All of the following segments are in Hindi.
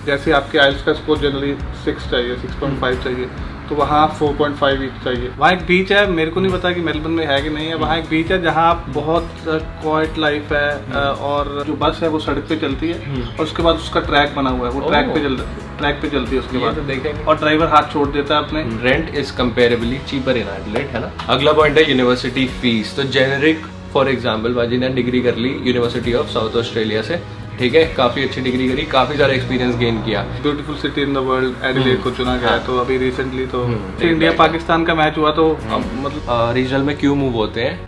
जैसे आपके आइल्स का स्कोर जनरली 6 चाहिए, 6.5 चाहिए, तो वहाँ 4.5 चाहिए। वहाँ एक बीच है, मेरे को नहीं पता कि मेलबर्न में है कि नहीं है, वहाँ एक बीच है जहाँ बहुत क्वाइट लाइफ है और जो बस है वो सड़क पे चलती है और उसके बाद उसका ट्रैक बना हुआ है, वो ट्रैक पे चलती है उसके बाद तो देखेंगे। और ड्राइवर हाथ छोड़ देता है अपने। Rent is comparably cheaper in Adelaide, है ना। अगला पॉइंट है यूनिवर्सिटी फीस। तो जेनेरिक फॉर एग्जाम्पल बाजी ने डिग्री कर ली यूनिवर्सिटी ऑफ साउथ ऑस्ट्रेलिया से, ठीक है, काफी अच्छी डिग्री करी, काफी सारा एक्सपीरियंस गेन किया। Beautiful city in the world Adelaide को चुना गया है। तो अभी रिसेंटली तो इंडिया पाकिस्तान का मैच हुआ तो मतलब रीजनल में क्यों मूव होते हैं।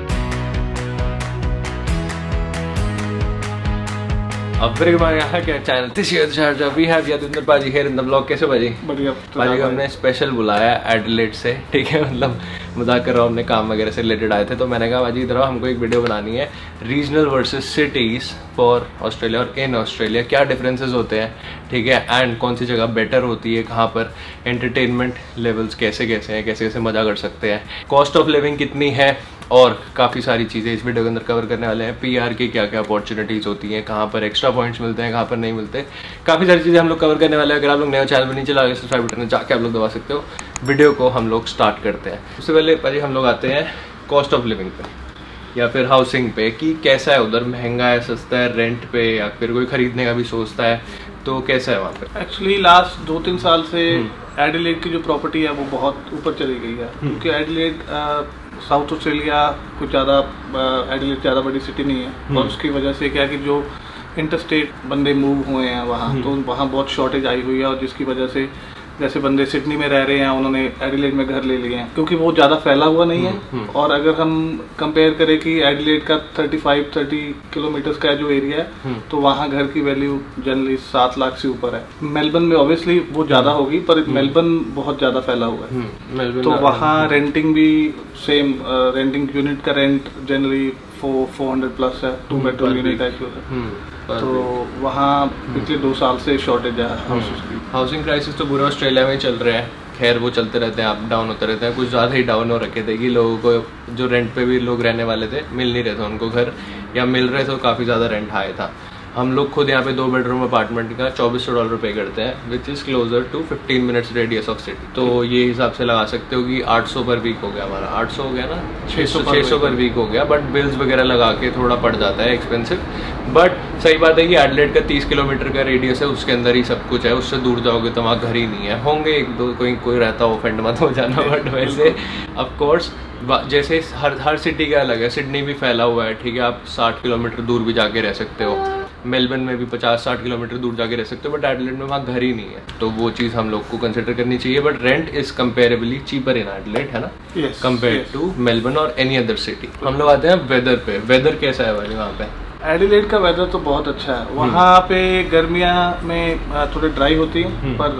अब फिर हमारे यहाँ क्या channel Sharjah we have Yadvinder paaji here in the blog. कैसे पाजी? बढ़िया। पाजी को हमने स्पेशल बुलाया एडिलेड से, ठीक है, मतलब मजाक कर रहा हूँ, हमने काम वगैरह से रिलेटेड आए थे, तो मैंने कहा पाजी इधर आओ, हमको एक वीडियो बनानी है regional versus cities for Australia और इन ऑस्ट्रेलिया, क्या डिफरेंसेस होते हैं, ठीक है, एंड कौन सी जगह बेटर होती है, कहाँ पर एंटरटेनमेंट लेवल्स कैसे कैसे हैं, कैसे कैसे मजा कर सकते हैं, कॉस्ट ऑफ लिविंग कितनी है, और काफ़ी सारी चीज़ें इस वीडियो के अंदर कवर करने वाले हैं। पीआर की क्या क्या अपॉर्चुनिटीज़ होती हैं, कहाँ पर एक्स्ट्रा पॉइंट्स मिलते हैं, कहाँ पर नहीं मिलते, काफ़ी सारी चीज़ें हम लोग कवर करने वाले हैं। अगर आप लोग नए चैनल पर नीचे लगा सब्सक्राइब बटन जाके आप लोग दबा सकते हो। वीडियो को हम लोग स्टार्ट करते हैं। सबसे पहले भाई हम लोग आते हैं कॉस्ट ऑफ लिविंग पे या फिर हाउसिंग पे, कि कैसा है उधर, महंगा है, सस्ता है, रेंट पे, या फिर कोई खरीदने का भी सोचता है तो कैसा है वहाँ पे। एक्चुअली लास्ट 2-3 साल से एडिलेड की जो प्रॉपर्टी है वो बहुत ऊपर चली गई है, क्योंकि एडिलेड साउथ ऑस्ट्रेलिया कुछ ज़्यादा, एडिलेड ज़्यादा बड़ी सिटी नहीं है और उसकी वजह से क्या कि जो इंटरस्टेट बंदे मूव हुए हैं वहाँ, तो वहाँ बहुत शॉर्टेज आई हुई है, और जिसकी वजह से जैसे बंदे सिडनी में रह रहे हैं उन्होंने एडिलेड में घर ले लिए हैं, क्योंकि वो ज़्यादा फैला हुआ नहीं है। और अगर हम कंपेयर करें कि एडिलेड का 35-30 किलोमीटर्स का जो एरिया है, तो वहाँ घर की वैल्यू जनरली 7 लाख से ऊपर है। मेलबर्न में ऑब्वियसली वो ज़्यादा होगी, पर मेलबर्न बहुत ज़्यादा फैला हुआ है, तो वहाँ रेंटिंग भी सेम, रेंटिंग यूनिट का रेंट जनरली 400 प्लस है, 2 बेडरूम यूनिट है। तो वहाँ पिछले 2 साल से शॉर्टेज है हाउसेस की। हाउसिंग क्राइसिस तो पूरे ऑस्ट्रेलिया में चल रहे हैं, खैर वो चलते रहते हैं, अप डाउन होते रहते हैं, कुछ ज़्यादा ही डाउन हो रखे थे कि लोगों को जो रेंट पे भी लोग रहने वाले थे मिल नहीं रहे थे उनको घर, या मिल रहे थे तो काफ़ी ज़्यादा रेंट हाई था। हम लोग खुद यहाँ पे 2 बेडरूम अपार्टमेंट का $2400 पे करते हैं, which is closer to 15 minutes radius of city. तो ये हिसाब से लगा सकते हो कि 800 पर वीक हो गया हमारा, 800 हो गया ना, 600 पर वीक हो गया, बट बिल्स वगैरह लगा के थोड़ा पड़ जाता है एक्सपेंसिव। बट सही बात है कि एडिलेड का 30 किलोमीटर का रेडियस है, उसके अंदर ही सब कुछ है, उससे दूर जाओगे तो वहाँ घर ही नहीं है, होंगे 1-2 कोई रहता हो, ऑफेंड मत हो जाना, बट वैसे ऑफकोर्स जैसे हर सिटी का अलग है। सिडनी भी फैला हुआ है, ठीक है, आप 60 किलोमीटर दूर भी जाके रह सकते हो, मेलबर्न में भी 50-60 किलोमीटर दूर जाके रह सकते हो, बट एडिलेड में वहाँ घर ही नहीं है, तो वो चीज़ हम लोग को कंसिडर करनी चाहिए। But rent is comparably cheaper in Adelaide, है ना, कंपेयर टू मेलबर्न और एनी अदर सिटी। हम लोग आते हैं वेदर पे। वेदर कैसा है भाई वहाँ पे? एडिलेड का वेदर तो बहुत अच्छा है। वहाँ पे गर्मियाँ में थोड़े ड्राई होती है, पर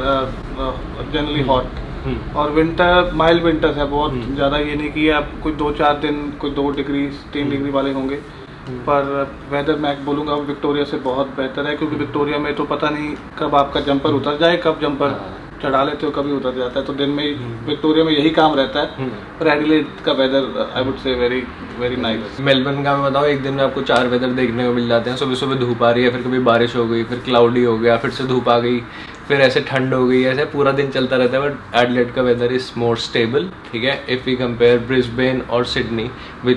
जनरली हॉट, और विंटर माइल्ड विंटर्स है, बहुत ज़्यादा ये नहीं कि आप कोई 2-4 दिन कोई 2 डिग्री 3 डिग्री वाले होंगे, पर वेदर मैं बोलूँगा विक्टोरिया से बहुत बेहतर है, क्योंकि विक्टोरिया में तो पता नहीं कब आपका जंपर उतर जाए, कब जंपर चढ़ा लेते हो, कभी उतर जाता है, तो दिन में विक्टोरिया में यही काम रहता है। पर एडिलेड का weather I would say very very nice. Melbourne का मैं बताऊँ, एक दिन में आपको 4 वेदर देखने को मिल जाते हैं। सुबह सुबह धूप आ रही है, फिर कभी बारिश हो गई, फिर क्लाउडी हो गया, फिर से धूप आ गई, फिर ऐसे ठंड हो गई, ऐसे पूरा दिन चलता रहता है। बट एडिलेड का वेदर इज मोर स्टेबल, ठीक है, इफ़ वी कंपेयर ब्रिस्बेन और Sydney which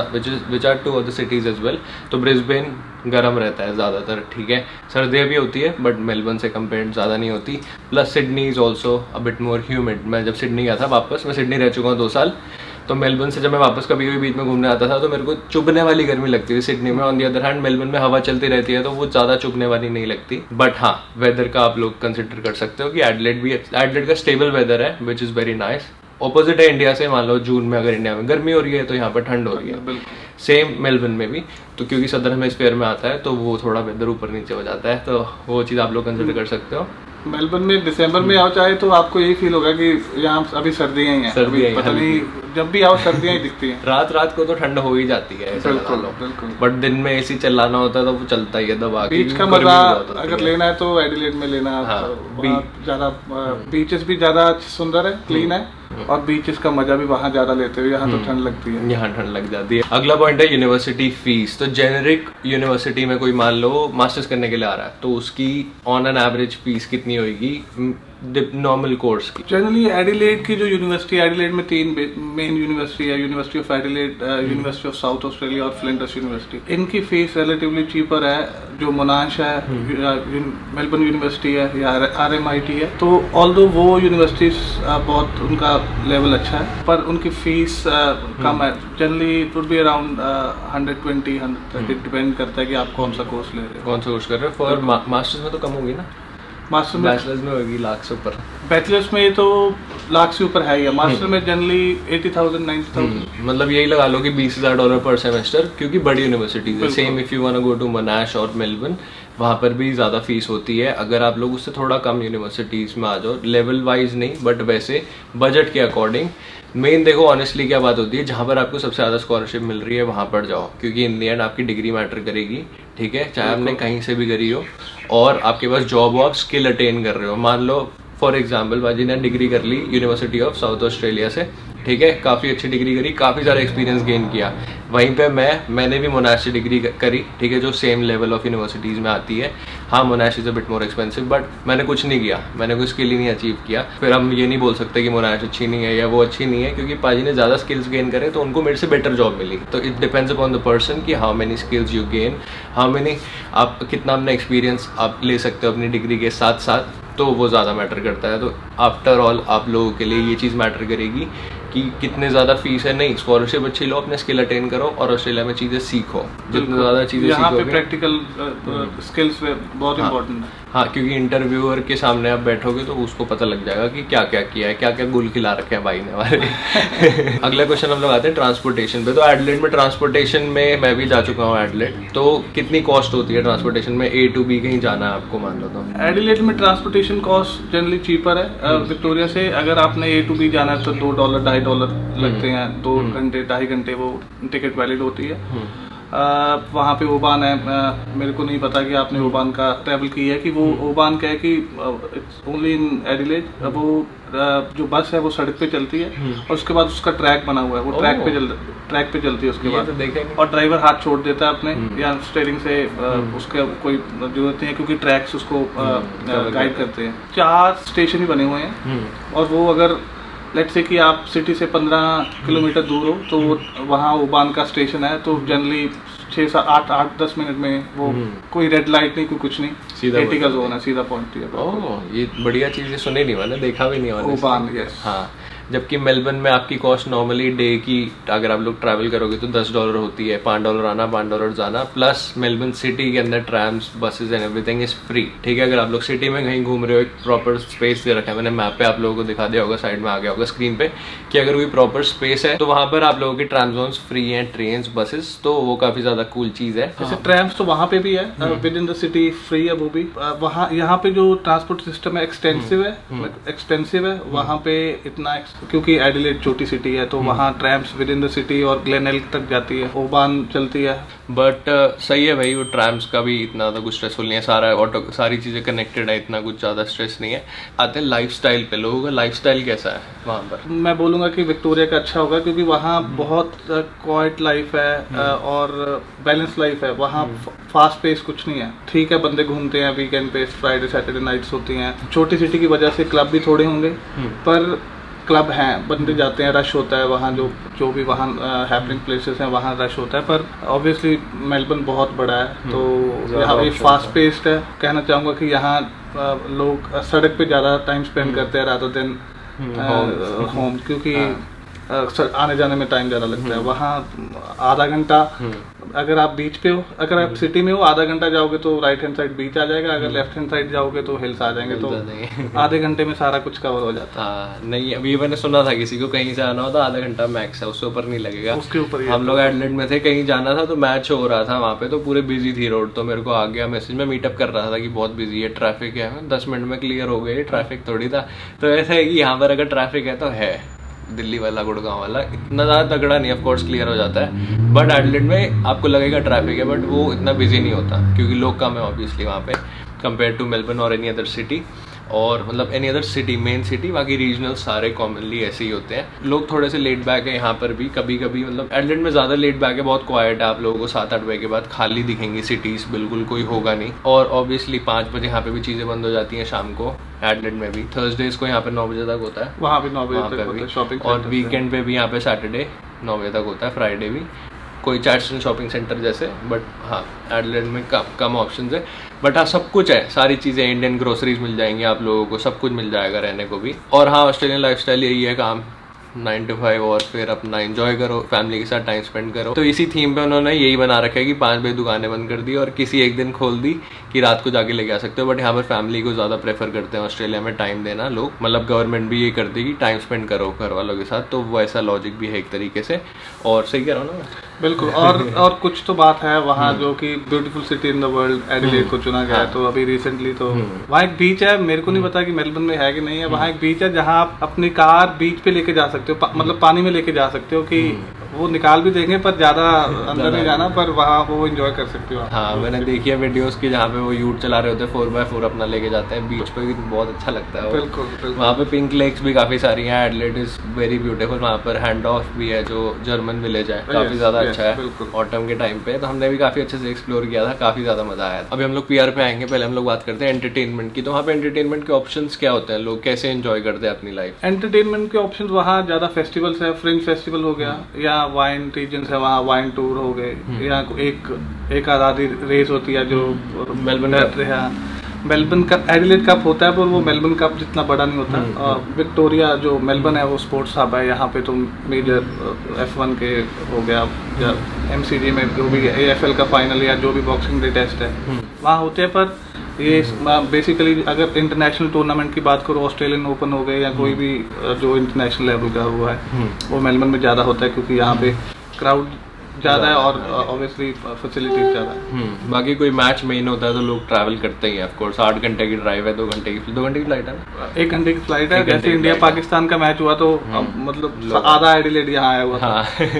are 2 other cities as well. तो ब्रिस्बेन गर्म रहता है ज़्यादातर, ठीक है, सर्दियाँ भी होती है, बट मेलबर्न से कंपेयर ज़्यादा नहीं होती। Plus Sydney is also a bit more humid. मैं जब सिडनी गया था वापस, मैं सिडनी रह चुका हूँ 2 साल, तो मेलबर्न से जब मैं वापस कभी भी बीच में घूमने आता था तो मेरे को चुभने वाली गर्मी लगती थी सिडनी में। On the other hand Melbourne में हवा चलती रहती है, तो वो ज़्यादा चुभने वाली नहीं लगती। बट हाँ, वेदर का आप लोग कंसिडर कर सकते हो कि एडिलेड का स्टेबल वेदर है, which is very nice. Opposite है इंडिया से। मान लो जून में अगर इंडिया में गर्मी हो रही है तो यहाँ पर ठंड हो रही है, सेम मेलबर्न में भी। तो क्योंकि सदर्न हेमिस्फीयर में आता है तो वो थोड़ा वेदर ऊपर नीचे हो जाता है, तो वो चीज़ आप लोग कंसिडर कर सकते हो। मेलबर्न में दिसंबर में आओ चाहे तो आपको यही फील होगा कि यहाँ अभी सर्दियाँ ही हैं, पता नहीं जब भी आओ सर्दियाँ ही दिखती हैं। रात को तो ठंड हो ही जाती है, बिल्कुल। बट दिन में एसी चलाना होता है तो वो चलता ही है दबा के। बीच का मजा अगर लेना है तो एडिलेड में लेना। ज्यादा बीचेस भी ज्यादा सुंदर है, क्लीन है, और बीचेस का मजा भी वहाँ ज्यादा लेते हो, यहाँ तो ठंड लगती है। यहाँ ठंड लग जाती है। अगला पॉइंट है यूनिवर्सिटी फीस। तो जेनेरिक यूनिवर्सिटी में कोई मान लो मास्टर्स करने के लिए आ रहा है, तो उसकी ऑन एन एवरेज फीस कितनी होगी नॉर्मल कोर्स की? जनरली एडिलेड की जो यूनिवर्सिटी, एडिलेड में 3 मेन यूनिवर्सिटी है, university of Adelaide, university of South Australia और फ्लिंडर्स यूनिवर्सिटी। इनकी फीस रिलेटिवली चीपर है। जो मोनाश है, मेलबर्न यूनिवर्सिटी है या RMIT है, तो ऑल्दो वो यूनिवर्सिटीज बहुत उनका लेवल अच्छा है, पर उनकी फीस कम है। Generally it would be around 120-130, depend करता है कि आप कौन सा कोर्स ले रहे हो, कौन सा कोर्स कर रहे हो। फॉर मास्टर्स में तो कम होगी ना? मास्टर में, बैचलर्स में होगी लाख से ऊपर। बैचलर्स में तो लाख से ऊपर है ही। मास्टर में जनरली 80,000-90,000। मतलब यही लगा लो कि $20,000 पर सेमेस्टर, क्योंकि बड़ी यूनिवर्सिटीज है। Same if you want to go to Monash और मेलबर्न, वहाँ पर भी ज़्यादा फीस होती है। अगर आप लोग उससे थोड़ा कम यूनिवर्सिटीज़ में आ जाओ, लेवल वाइज नहीं बट वैसे बजट के अकॉर्डिंग। मेन देखो ऑनेस्टली क्या बात होती है, जहाँ पर आपको सबसे ज़्यादा स्कॉलरशिप मिल रही है वहाँ पर जाओ, क्योंकि इन दी एंड आपकी डिग्री मैटर करेगी। ठीक है, चाहे आपने कहीं से भी करी हो और आपके पास जॉब हो, आप स्किल अटेन कर रहे हो। मान लो फॉर एग्जाम्पल बाजी ने डिग्री कर ली यूनिवर्सिटी ऑफ साउथ ऑस्ट्रेलिया से, ठीक है, काफ़ी अच्छी डिग्री करी, काफ़ी सारा एक्सपीरियंस गेन किया। वहीं पे मैंने भी मोनाश से डिग्री करी, ठीक है, जो सेम लेवल ऑफ यूनिवर्सिटीज़ में आती है। हाँ, Monash is a bit more expensive, but मैंने कुछ नहीं किया, मैंने कोई स्किल ही नहीं अचीव किया। फिर हम ये नहीं बोल सकते कि मोनाश अच्छी नहीं है या वो अच्छी नहीं है, क्योंकि पाजी ने ज़्यादा स्किल्स गेन करे तो उनको मेरे से बेटर जॉब मिली। तो it depends upon the person कि how many skills you gain, how many आप कितना अपना एक्सपीरियंस आप ले सकते हो अपनी डिग्री के साथ साथ, तो वो ज़्यादा मैटर करता है। तो आफ्टर ऑल आप लोगों के लिए ये चीज़ मैटर करेगी कि कितने ज़्यादा फीस है। नहीं, स्कॉलरशिप अच्छी लो, अपने स्किल अटेन करो और ऑस्ट्रेलिया में चीज़ें सीखो। जितनी ज़्यादा चीज़ें यहाँ सीखोगे, पे प्रैक्टिकल स्किल्स बहुत इंपॉर्टेंट है। हाँ, क्योंकि इंटरव्यूअर के सामने आप बैठोगे तो उसको पता लग जाएगा कि क्या क्या किया है, क्या क्या गुल खिला रखे हैं भाई ने हमारे। अगला क्वेश्चन हम लोग आते हैं ट्रांसपोर्टेशन पे। तो एडिलेड में ट्रांसपोर्टेशन में मैं भी जा चुका हूँ एडिलेड, तो कितनी कॉस्ट होती है ट्रांसपोर्टेशन में? A to B कहीं जाना है आपको मान लो तो एडिलेड में ट्रांसपोर्टेशन कॉस्ट जनरली चीपर है। विक्टोरिया से अगर आपने A to B जाना है तो $2 $2.5 लगते हैं। 2 घंटे 2.5 घंटे वो टिकट वैलिड होती है। वहाँ पे ओबान है, मेरे को नहीं पता कि आपने ओबान का ट्रैवल किया है कि वो ओबान क्या है कि इट्स ओनली इन एडिलेड। वो जो बस है वो सड़क पे चलती है और उसके बाद उसका ट्रैक बना हुआ है, वो ट्रैक पे चलती है उसके बाद तो और ड्राइवर हाथ छोड़ देता है अपने या स्टीयरिंग से, उसके कोई जरूरत नहीं है क्योंकि ट्रैक्स उसको गाइड करते हैं। 4 स्टेशन ही बने हुए हैं और वो अगर लेट्स से कि आप सिटी से 15 किलोमीटर दूर हो तो वहाँ ओबान का स्टेशन है, तो जनरली 6-8-10 मिनट में वो कोई रेड लाइट नहीं, कोई कुछ नहीं, सीधा 80 का जोन है, सीधा पहुँचती है। ओह, ये बढ़िया चीज़ है, सुनी नहीं मैंने, देखा भी नहीं ओबान। यस। हाँ, जबकि मेलबर्न में आपकी कॉस्ट नॉर्मली डे की अगर आप लोग ट्रैवल करोगे तो $10 होती है, $5 आना $5 जाना, प्लस मेलबर्न सिटी के अंदर trams buses and everything is free. ठीक है, अगर आप लोग सिटी में कहीं घूम रहे हो, एक प्रॉपर स्पेस दे रखा है, मैंने मैप पे आप लोगों को दिखा दिया होगा, साइड में आ गया होगा स्क्रीन पे कि अगर कोई प्रॉपर स्पेस है तो वहाँ पर आप लोगों की ट्राम जोन्स फ्री हैं, ट्रेन बसेस, तो वो काफ़ी ज़्यादा कूल चीज़ है। जैसे ट्रैम्स तो वहाँ पे भी है, within the city free है वो भी। वहाँ यहाँ पे जो ट्रांसपोर्ट सिस्टम है एक्सटेंसिव है, वहाँ पे इतना क्योंकि एडिलेड छोटी सिटी है तो वहाँ trams within the city और ग्लेनएल्क तक जाती है, ओबान चलती है। बट सही है भाई, वो ट्रैम्स का भी इतना ज़्यादा कुछ स्ट्रेसफुल नहीं है, सारा ऑटो सारी चीज़ें कनेक्टेड है, इतना कुछ ज़्यादा स्ट्रेस नहीं है। आते हैं लाइफस्टाइल पे, लोगों का लाइफस्टाइल कैसा है वहाँ पर? मैं बोलूँगा कि विक्टोरिया का अच्छा होगा क्योंकि वहाँ बहुत क्वाइट लाइफ है और बैलेंस लाइफ है। वहाँ फास्ट पेस कुछ नहीं है, ठीक है, बंदे घूमते हैं वीकेंड पे, फ्राइडे सैटरडे नाइट्स होती हैं। छोटी सिटी की वजह से क्लब भी थोड़े होंगे पर क्लब हैं, बंदे जाते हैं, रश होता है वहाँ, जो भी वहाँ हैपनिंग प्लेसेस हैं वहाँ रश होता है। पर ऑब्वियसली मेलबर्न बहुत बड़ा है तो यहाँ पे फास्ट पेस्ड है। कहना चाहूँगा कि यहाँ लोग सड़क पे ज़्यादा टाइम स्पेंड करते हैं रादर देन होम, क्योंकि आने जाने में टाइम ज़्यादा लगता है। वहाँ आधा घंटा अगर आप बीच पे हो, अगर आप सिटी में हो आधा घंटा जाओगे तो राइट हैंड साइड बीच आ जाएगा, अगर लेफ्ट हैंड साइड जाओगे तो हिल्स आ जाएंगे, तो आधे घंटे में सारा कुछ कवर हो जाता है। नहीं, अभी मैंने सुना था किसी को कहीं से आना हो तो आधा घंटा मैक्स है, उससे ऊपर नहीं लगेगा। उसके ऊपर हम लोग एडिलेड में थे, कहीं जाना था तो मैच हो रहा था वहाँ पे, तो पूरे बिजी थी रोड, तो मेरे को आ गया मैसेज, में मीटअप कर रहा था कि बहुत बिजी है, ट्रैफिक है, 10 मिनट में क्लियर हो गई, ट्रैफिक थोड़ी था। तो ऐसा है कि यहाँ पर अगर ट्रैफिक है तो है, दिल्ली वाला गुड़गांव वाला इतना ज़्यादा तगड़ा नहीं, ऑफ कोर्स क्लियर हो जाता है, बट एडिलेड में आपको लगेगा ट्रैफिक है बट वो इतना बिजी नहीं होता क्योंकि लोग कम है ऑब्वियसली वहाँ पे कंपेयर टू मेलबर्न और एनी अदर सिटी। और मतलब any other city, main city, बाकी रीजनल सारे कॉमनली ऐसे ही होते हैं। लोग थोड़े से लेट बैक है यहाँ पर भी, कभी कभी मतलब एडलेड में ज़्यादा लेट बैक है, बहुत क्वाइट है। आप लोगों को 7-8 बजे के बाद खाली दिखेंगी सिटीज़, बिल्कुल कोई होगा नहीं। और ऑब्वियसली 5 बजे यहाँ पे भी चीज़ें बंद हो जाती हैं शाम को। एडलेड में भी थर्सडेज को यहाँ पे 9 बजे तक होता है, वहाँ पे 9 बजे तक होता है शॉपिंग, और वीकेंड पे भी यहाँ पे सैटरडे 9 बजे तक होता है, फ्राइडे भी। कोई चैटस्टन शॉपिंग सेंटर जैसे, बट हाँ एडलेड में कम ऑप्शन है, बट हाँ सब कुछ है, सारी चीज़ें, इंडियन ग्रोसरीज मिल जाएंगी आप लोगों को, सब कुछ मिल जाएगा रहने को भी। और हाँ ऑस्ट्रेलियन लाइफस्टाइल यही है, काम 9 to 5 और फिर अपना एंजॉय करो, फैमिली के साथ टाइम स्पेंड करो। तो इसी थीम पे उन्होंने यही बना रखा है कि 5 बजे दुकानें बंद कर दी और किसी एक दिन खोल दी कि रात को जाके लेके आ सकते हो। बट यहाँ पर फैमिली को ज़्यादा प्रेफर करते हैं ऑस्ट्रेलिया में टाइम देना लोग, मतलब गवर्नमेंट भी ये करती है कि टाइम स्पेंड करो घर वालों के साथ, तो वो ऐसा लॉजिक भी है एक तरीके से। और सही कह रहा हूँ ना मैं? बिल्कुल। और कुछ तो बात है वहाँ जो कि beautiful city in the world Adelaide को चुना गया है। तो अभी रिसेंटली तो वहाँ एक बीच है, मेरे को नहीं पता कि मेलबर्न में है कि नहीं है, वहाँ एक बीच है जहाँ आप अपनी कार बीच पे लेके जा सकते हो, मतलब पानी में लेके जा सकते हो, कि वो निकाल भी देंगे पर ज्यादा अंदर नहीं जाना, पर वहाँ वो एंजॉय कर सकते हो। हाँ मैंने देखी है वीडियोस की जहाँ पे वो यूट चला रहे होते हैं, 4x4 अपना लेके जाते हैं बीच पे, भी बहुत अच्छा लगता है। बिल्कुल। वहाँ पे पिंक लेक्स भी काफी सारी हैं, एडलेड इज वेरी ब्यूटीफुल। वहाँ पर हैंड ऑफ भी है जो जर्मन विलेज है, काफी ज्यादा अच्छा है ऑटम के टाइम पे, तो हमने भी काफी अच्छे से एक्सप्लोर किया था, काफी ज्यादा मजा आया। अभी हम लोग पीआर पे आएंगे, पहले हम लोग बात करते हैं एंटरटेनमेंट की। तो वहाँ पे एंटरटेनमेंट के ऑप्शंस क्या होते हैं, लोग कैसे एंजॉय करते हैं अपनी लाइफ? एंटरटेनमेंट के ऑप्शंस वहाँ ज्यादा फेस्टिवल्स है, फ्रिंज फेस्टिवल हो गया, या वाइन रीजन्स है वहाँ, वाइन टूर हो गए, या एक आज़ादी रेस होती है जो मेलबर्न कप, एडिलेड कप होता है, पर वो मेलबर्न कप जितना बड़ा नहीं होता। विक्टोरिया जो मेलबर्न है वो स्पोर्ट्स हब है, यहाँ पे तो मेजर F1 के हो गया, या MCG में जो भी AFL का फाइनल या जो भी बॉक्सिंग डे टेस्ट है वहाँ होते हैं। पर ये बेसिकली अगर इंटरनेशनल टूर्नामेंट की बात करो, ऑस्ट्रेलियन ओपन हो गए या कोई भी जो इंटरनेशनल लेवल का हुआ है, वो मेलबर्न में ज़्यादा होता है क्योंकि यहाँ पे क्राउड ज़्यादा है और ऑब्वियसली फैसिलिटीज ज़्यादा है। बाकी कोई मैच मेन होता है तो लोग ट्रैवल करते ही हैं, ऑफ कोर्स। 8 घंटे की ड्राइव है, 2 घंटे की फ्लाइट है ना, 1 घंटे की फ्लाइट है। जैसे इंडिया पाकिस्तान का मैच हुआ तो मतलब आधा एडिलेड यहाँ आया हुआ था।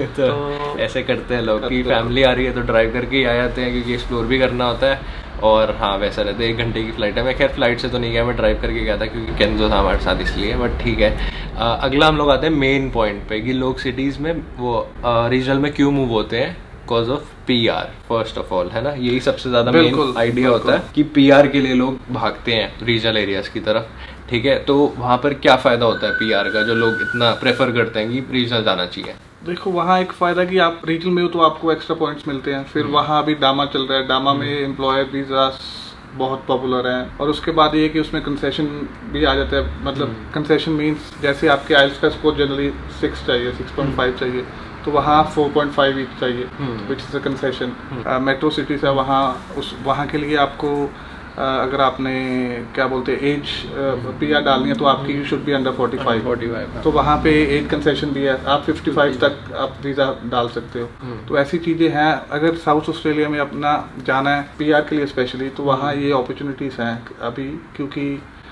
तो ऐसे करते हैं लोग कि फैमिली आ रही है तो ड्राइव करके ही आ जाते हैं, क्योंकि एक्सप्लोर भी करना होता है। और हाँ वैसा रहता है, 1 घंटे की फ्लाइट है। मैं खैर फ्लाइट से तो नहीं गया, मैं ड्राइव करके गया था क्योंकि केंजो था हमारे साथ, इसलिए। बट ठीक है, अगला हम लोग आते हैं मेन पॉइंट पे कि लोग सिटीज़ में वो रीजनल में क्यों मूव होते हैं, because of PR first of all, है ना। यही सबसे ज्यादा मेन आइडिया होता है कि PR के लिए लोग भागते हैं रीजनल एरियाज की तरफ, ठीक है। तो वहाँ पर क्या फायदा होता है PR का, जो लोग इतना प्रेफर करते हैं कि रीजनल जाना चाहिए? देखो वहाँ एक फ़ायदा कि आप रीजनल में हो तो आपको एक्स्ट्रा पॉइंट्स मिलते हैं। फिर वहाँ अभी डामा चल रहा है, डामा में एम्प्लॉयर वीज़ा बहुत पॉपुलर है। और उसके बाद ये कि उसमें कंसेशन भी आ जाता है, मतलब कंसेशन मीन्स जैसे आपके आइल्स का स्कोर जनरली 6 चाहिए, 6.5 चाहिए, तो वहाँ 4.5 ईच चाहिए, which is a concession. Metro cities है वहाँ के लिए आपको अगर आपने क्या बोलते हैं एज PR डालनी है तो आपकी यू शुड बी अंडर 45, तो वहाँ पे एज कंसेशन भी है, आप 55 तक आप वीज़ा डाल सकते हो। तो ऐसी चीज़ें हैं। अगर साउथ ऑस्ट्रेलिया में अपना जाना है PR के लिए स्पेशली, तो वहाँ ये अपॉर्चुनिटीज़ हैं अभी, क्योंकि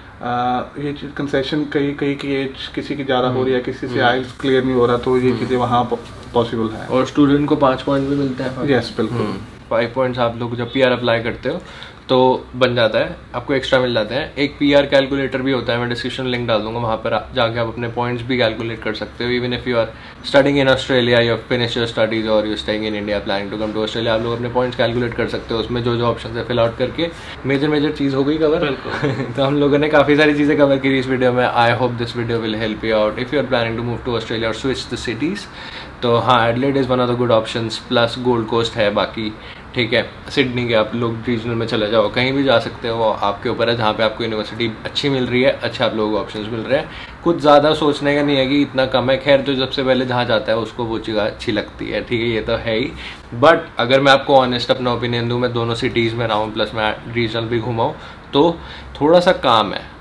ये कंसेशन कई की एज किसी की ज़्यादा हो रही है, किसी से आइल्स क्लियर नहीं हो रहा, तो ये चीज़ें वहाँ पॉसिबल है। और स्टूडेंट को 5 पॉइंट भी मिलते हैं। यस बिल्कुल, 5 पॉइंट्स आप लोग जब PR अप्लाई करते हो तो बन जाता है, आपको एक्स्ट्रा मिल जाते हैं। एक PR कैलकुलेटर भी होता है, मैं डिस्क्रिप्शन लिंक डाल दूंगा, वहाँ पर जाके आप अपने पॉइंट्स भी कैलकुलेट कर सकते हो। Even if you are studying in Australia, you finish your studies और you staying in India planning to come to Australia, आप लोग अपने पॉइंट्स कैलकुलेट कर सकते हो। उसमें जो ऑप्शन है फिल आउट करके मेजर चीज़ हो गई कवर। तो हम लोगों ने काफ़ी सारी चीज़ें कवर की इस वीडियो में। I hope this video will help you out if you are planning to move to Australia और स्विच द सिटीज़। तो हाँ Adelaide is one of the good options, plus Gold Coast है बाकी, ठीक है। सिडनी के आप लोग रीजनल में चले जाओ, कहीं भी जा सकते हो, आपके ऊपर है। जहाँ पे आपको यूनिवर्सिटी अच्छी मिल रही है, अच्छे आप लोगों को ऑप्शंस मिल रहे हैं, कुछ ज़्यादा सोचने का नहीं है कि इतना कम है। खैर जो सबसे पहले जहाँ जाता है उसको वो चीज़ अच्छी लगती है, ठीक है, ये तो है ही। बट अगर मैं आपको ऑनेस्ट अपना ओपिनियन दूँ, मैं दोनों सिटीज़ में रहा हूँ, प्लस मैं रीजनल भी घूमा हूँ, तो थोड़ा सा काम है,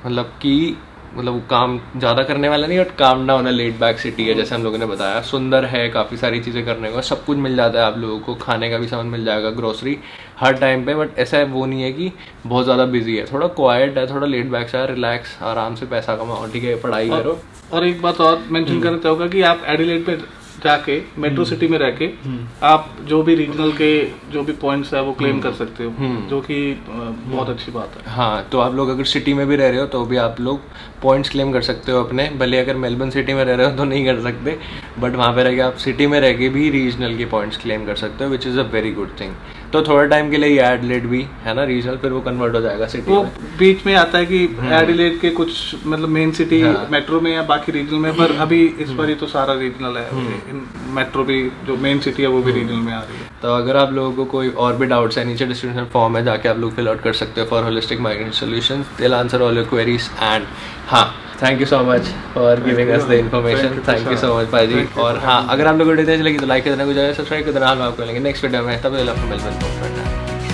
मतलब काम ज़्यादा करने वाला नहीं, बट काम डाउन है, लेट बैक सिटी है, जैसे हम लोगों ने बताया। सुंदर है, काफ़ी सारी चीज़ें करने को, सब कुछ मिल जाता है आप लोगों को, खाने का भी सामान मिल जाएगा, ग्रोसरी हर टाइम पे। बट ऐसा है वो नहीं है कि बहुत ज़्यादा बिजी है, थोड़ा क्वाइट है, थोड़ा लेट बैक है, रिलैक्स, आराम से पैसा कमाओ, ठीक है, पढ़ाई करो। और एक बात और मेंशन करना चाहूँगा कि आप एडिलेड पे जाके मेट्रो सिटी में रह के आप जो भी रीजनल के जो भी पॉइंट्स है वो क्लेम कर सकते हो, जो कि बहुत अच्छी बात है। हाँ, तो आप लोग अगर सिटी में भी रह रहे हो तो भी आप लोग पॉइंट्स क्लेम कर सकते हो अपने, भले अगर मेलबर्न सिटी में रह रहे हो तो नहीं कर सकते, बट वहाँ पे रह के आप सिटी में रह के भी रीजनल के पॉइंट्स क्लेम कर सकते हो, which is a very good thing. तो थोड़ा टाइम के लिए ये एडिलेड भी है ना रीजनल, फिर वो कन्वर्ट हो जाएगा सिटी वो में। बीच में आता है कि एडिलेड के कुछ मतलब मेन सिटी मेट्रो में या बाकी रीजनल में, पर अभी इस बार ही तो सारा रीजनल है, मेट्रो भी जो मेन सिटी है वो भी रीजनल में आ रही है। तो अगर आप लोगों को कोई और भी डाउट्स है, नीचे डिस्क्रिप्शन फॉर्म है, जाके आप लोग फिल आउट कर सकते हो for holistic migration solutions, they will answer all your queries. And हाँ, thank you so much for giving us the information, thank you so much भाजी। और हाँ, अगर आप लोगों को वीडियो अच्छी लगी तो लाइक कर देना, कुछ सब्सक्राइब कर देना। हम आपको मिलेंगे नेक्स्ट वीडियो में, तब तक आपको मेलबर्न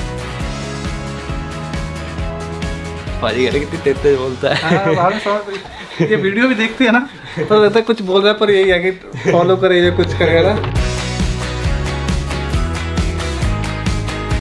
भाजी अरे कितनी तेज बोलता है। ये वीडियो भी देखते हैं ना, तो लगता है कुछ बोल रहा है पर यही है कि फॉलो करे या कुछ करेगा ना।